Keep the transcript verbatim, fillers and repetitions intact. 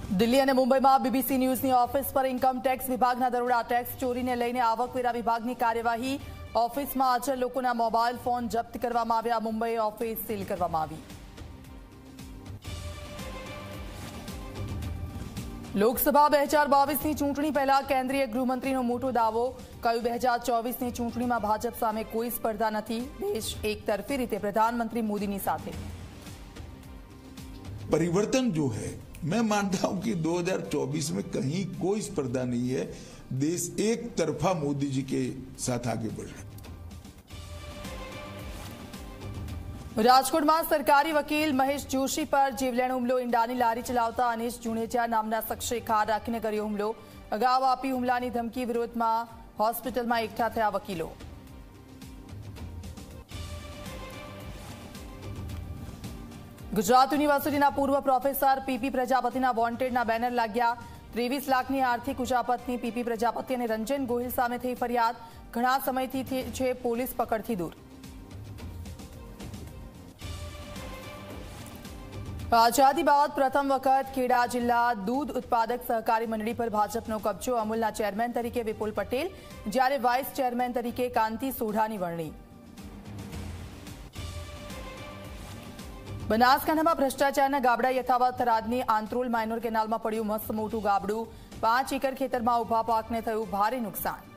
દિલ્હી અને મુંબઈમાં બીબીસી ન્યૂઝની ઓફિસ પર ઇન્કમ ટેક્સ વિભાગના દરોડા ટેક્સ ચોરીને લઈને આવકવેરા વિભાગની કાર્યવાહી ઓફિસમાં હાજર લોકોના મોબાઈલ ફોન જપ્ત કરવામાં આવ્યા મુંબઈ ઓફિસ સીલ કરવામાં આવી લોકસભા બે હજાર બાવીસની ચૂંટણી પહેલા કેન્દ્રીય ગૃહમંત્રીનો મોટો દાવો કહ્યું બે હજાર ચોવીસની ચૂંટણીમાં ભાજપ સામે કોઈ સ્પર્ધા નથી દેશ એકતરફી રીતે પ્રધાનમંત્રી મોદીની સાથે परिवर्तन जो है मैं मानता हूं कि दो हज़ार चौबीस में कहीं कोई स्पर्धा नहीं है। देश एक तरफा मोदी जी के साथ आगे बढ़ रहा है। राजकोट में सरकारी वकील महेश जोशी पर जीवलेण हुमलो ईंडानी लारी चलावता अनीश जुनेजा नामना शख्से खार राखीने कर्यो हुमलो अगाऊ आपी हुमलानी धमकी विरोध में होस्पिटल में एकठा थया वकीलो गुजरात यूनिवर्सिटीना पूर्व प्रोफेसर पीपी प्रजापतिना वोंटेडना बेनर लाग्या ત્રેવીસ લાખની આર્થિક ઉચાપતની પીપી પ્રજાપતિ અને રંજન ગોહિલ સામે થઈ ફરિયાદ ઘણા સમયથી છે પોલીસ પકડથી દૂર આઝાદી બાદ પ્રથમ વખત ખેડા જિલ્લા દૂધ ઉત્પાદક સહકારી મંડળી પર ભાજપનો કબજો અમૂલના ચેરમેન તરીકે વિપુલ પટેલ જ્યારે વાઇસ ચેરમેન તરીકે કાંતિ સોઢાની વરણી બનાસકાંઠામાં ભ્રષ્ટાચારના ગાબડા યથાવત થરાદની આંત્રોલ માઇનોર કેનાલમાં પડ્યું મસ્ત મોટું ગાબડું પાંચ એકર ખેતરમાં ઉભા પાકને થયું ભારે નુકસાન